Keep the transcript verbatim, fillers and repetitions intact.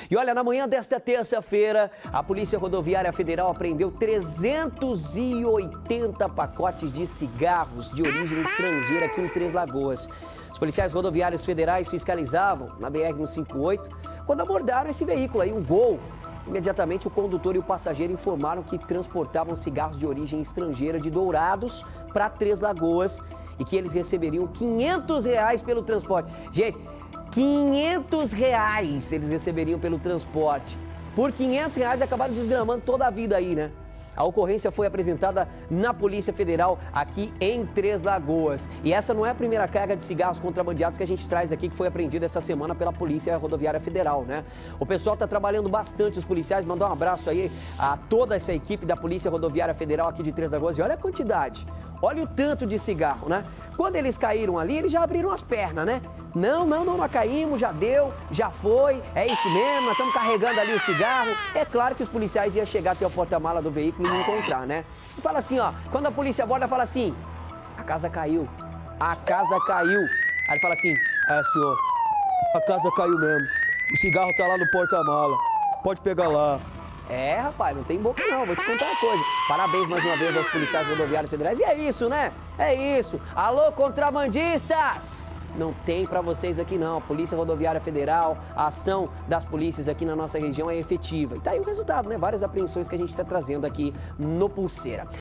E olha, na manhã desta terça-feira, a Polícia Rodoviária Federal apreendeu trezentos e oitenta pacotes de cigarros de origem estrangeira aqui em Três Lagoas. Os policiais rodoviários federais fiscalizavam na B R cento e cinquenta e oito quando abordaram esse veículo aí, um Gol. Imediatamente, o condutor e o passageiro informaram que transportavam cigarros de origem estrangeira de Dourados para Três Lagoas e que eles receberiam quinhentos reais pelo transporte. Gente, quinhentos reais eles receberiam pelo transporte. Por quinhentos reais acabaram desgramando toda a vida aí, né? A ocorrência foi apresentada na Polícia Federal aqui em Três Lagoas. E essa não é a primeira carga de cigarros contrabandeados que a gente traz aqui, que foi apreendida essa semana pela Polícia Rodoviária Federal, né? O pessoal está trabalhando bastante, os policiais. Mandar um abraço aí a toda essa equipe da Polícia Rodoviária Federal aqui de Três Lagoas. E olha a quantidade, olha o tanto de cigarro, né? Quando eles caíram ali, eles já abriram as pernas, né? Não, não, não, nós caímos, já deu, já foi, é isso mesmo, nós estamos carregando ali o cigarro. É claro que os policiais iam chegar até o porta-mala do veículo e encontrar, né? E fala assim, ó, quando a polícia aborda, fala assim, a casa caiu, a casa caiu. Aí ele fala assim, é, senhor, a casa caiu mesmo, o cigarro tá lá no porta-mala, pode pegar lá. É, rapaz, não tem boca não, vou te contar uma coisa. Parabéns mais uma vez aos policiais rodoviários federais. E é isso, né? É isso. Alô, contrabandistas! Não tem pra vocês aqui não. A Polícia Rodoviária Federal, a ação das polícias aqui na nossa região é efetiva. E tá aí o resultado, né? Várias apreensões que a gente tá trazendo aqui no Pulseira.